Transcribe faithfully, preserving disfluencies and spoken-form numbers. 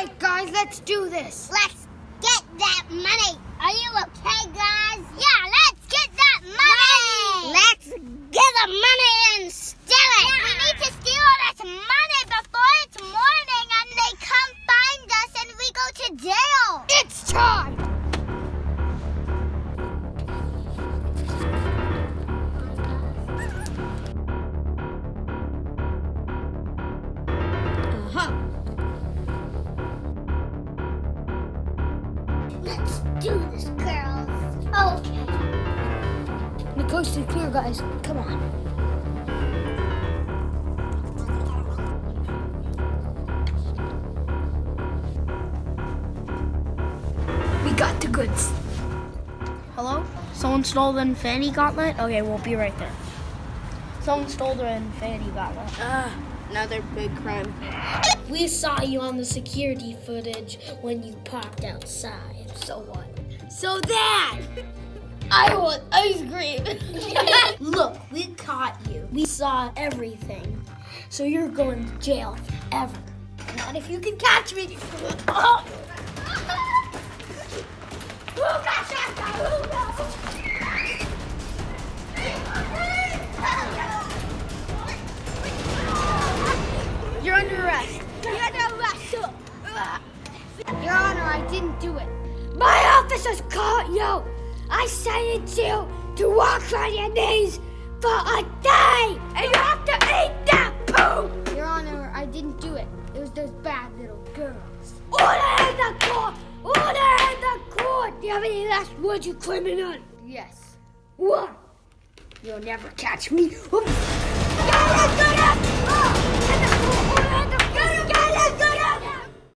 right, guys, let's do this. Let's get that money. Are you okay, guys? Yeah, let's get that money. money. Let's get the money and steal it. Yeah. We need to steal all this money before it's morning and they come find us and we go to jail. It's time. Uh-huh. Let's do this, girls. Okay. The coast is clear, guys. Come on. We got the goods. Hello? Someone stole the Infinity Gauntlet? Okay, we'll be right there. Someone stole the Infinity Gauntlet. Ah, another big crime. We saw you on the security footage when you popped outside. So what? So that! I want ice cream. Look, we caught you. We saw everything. So you're going to jail forever. Not if you can catch me. Oh. You're under arrest. You're under arrest. Your Honor, I didn't do it. My officers caught you. I sentenced you to walk on your knees for a day, and you have to eat that poop. Your Honor, I didn't do it. It was those bad little girls. Order in the court. Order in the court. Do you have any last words, you criminal? Yes. What? You'll never catch me. Oops.